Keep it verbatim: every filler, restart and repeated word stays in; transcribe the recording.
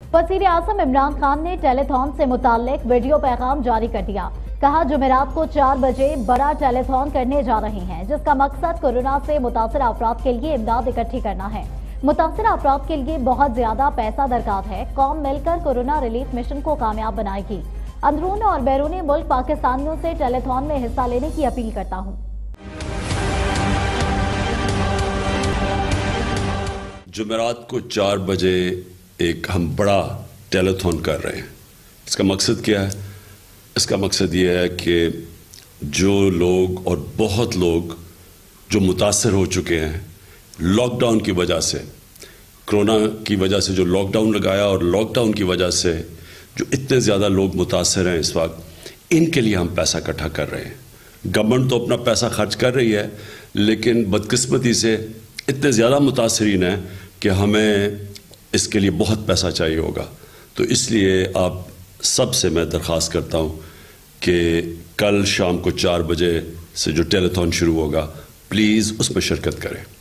وزیر اعظم عمران خان نے ٹیلیتھون سے متعلق ویڈیو پیغام جاری کر دیا. کہا جمعرات کو چار بجے بڑا ٹیلیتھون کرنے جا رہے ہیں جس کا مقصد کورونا سے متاثرہ افراد کے لیے امداد اکٹھی کرنا ہے. متاثرہ افراد کے لیے بہت زیادہ پیسہ درکار ہے. قوم مل کر کورونا ریلیف مشن کو کامیاب بنائے گی. اندرون اور بیرون ملک پاکستانیوں سے ٹیلیتھون میں حصہ لینے کی اپیل کرتا ہوں. جمعرات کو چار بجے ایک ہم بڑا ٹیلیتھون کر رہے ہیں. اس کا مقصد کیا ہے؟ اس کا مقصد یہ ہے کہ جو لوگ اور بہت لوگ جو متاثر ہو چکے ہیں لاک ڈاؤن کی وجہ سے، کرونا کی وجہ سے جو لاک ڈاؤن لگایا اور لاک ڈاؤن کی وجہ سے جو اتنے زیادہ لوگ متاثر ہیں اس وقت، ان کے لیے ہم پیسہ اکٹھا کر رہے ہیں. گورنمنٹ تو اپنا پیسہ خرچ کر رہی ہے لیکن بدقسمتی سے اتنے زیادہ متاثرین ہیں کہ ہمیں اس کے لیے بہت پیسہ چاہیے ہوگا. تو اس لیے آپ سب سے میں درخواست کرتا ہوں کہ کل شام کو چار بجے سے جو ٹیلیتھون شروع ہوگا پلیز اس میں شرکت کریں.